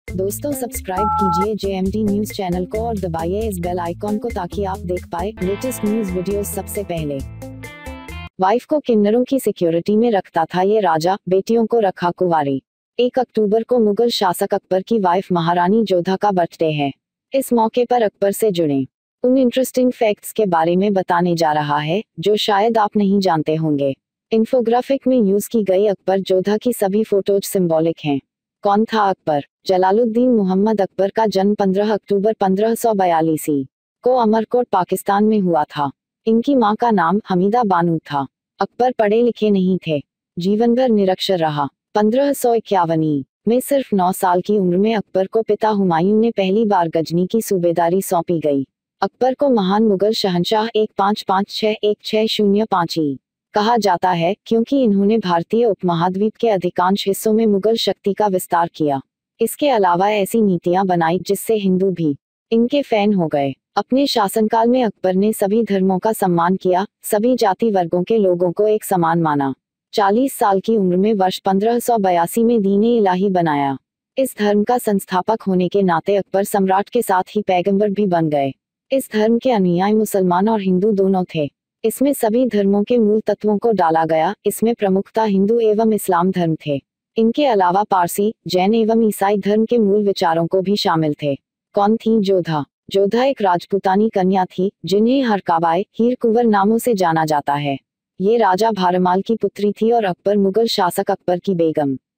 दोस्तों सब्सक्राइब कीजिए JMT news channel को और दबाइए इस बेल आइकॉन को ताकि आप देख पाए लेटेस्ट न्यूज वीडियोस सबसे पहले। वाइफ को किन्नरों की सिक्योरिटी में रखता था ये राजा, बेटियों को रखा कुंवारी। 1 अक्टूबर को मुगल शासक अकबर की वाइफ महारानी जोधा का बर्थडे है। इस मौके पर अकबर से जुड़े उन इंटरेस्टिंग फैक्ट्स के बारे में बताने जा रहा है जो शायद आप नहीं जानते होंगे। इन्फोग्राफिक में यूज की गई अकबर जोधा की सभी फोटोज सिंबॉलिक हैं। कौन था अकबर? जलालुद्दीन मोहम्मद अकबर का जन्म 15 अक्टूबर 1542 को अमरकोट पाकिस्तान में हुआ था। इनकी मां का नाम हमीदा बानू था। अकबर पढ़े लिखे नहीं थे, जीवन भर निरक्षर रहा। 1551 में सिर्फ 9 साल की उम्र में अकबर को पिता हुमायूं ने पहली बार गजनी की सूबेदारी सौंपी गई। अकबर को महान मुगल शहंशाह 1556-1605 कहा जाता है क्योंकि इन्होंने भारतीय उपमहाद्वीप के अधिकांश हिस्सों में मुगल शक्ति का विस्तार किया। इसके अलावा ऐसी नीतियां बनाई जिससे हिंदू भी इनके फैन हो गए। अपने शासनकाल में अकबर ने सभी धर्मों का सम्मान किया, सभी जाति वर्गों के लोगों को एक समान माना। 40 साल की उम्र में वर्ष 1582 में दीन-ए इलाही बनाया। इस धर्म का संस्थापक होने के नाते अकबर सम्राट के साथ ही पैगंबर भी बन गए। इस धर्म के अनुयायी मुसलमान और हिंदू दोनों थे। इसमें सभी धर्मों के मूल तत्वों को डाला गया। इसमें प्रमुखता हिंदू एवं इस्लाम धर्म थे। इनके अलावा पारसी, जैन एवं ईसाई धर्म के मूल विचारों को भी शामिल थे। कौन थी जोधा? जोधा एक राजपूतानी कन्या थी जिन्हें हरकाबाई, हीर कुंवर नामों से जाना जाता है। ये राजा भारमाल की पुत्री थी और अकबर मुगल शासक अकबर की बेगम